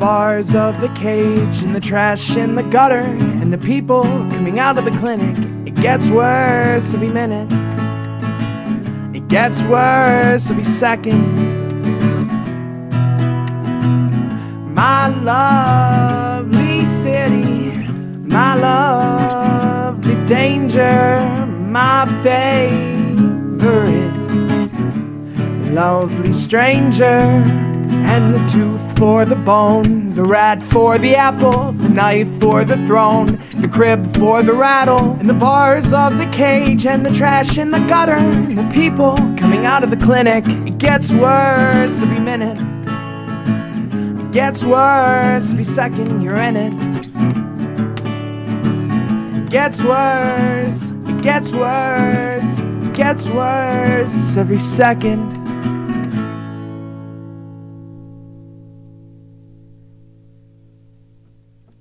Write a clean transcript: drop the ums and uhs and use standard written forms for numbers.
bars of the cage, and the trash in the gutter, and the people coming out of the clinic. It gets worse every minute. It gets worse every second. My lovely city, my lovely danger, my favorite lovely stranger. And the tooth for the bone, the rat for the apple, the knife for the throne, the crib for the rattle, and the bars of the cage, and the trash in the gutter, and the people coming out of the clinic. It gets worse every minute. It gets worse every second you're in it. It gets worse, it gets worse, it gets worse every second.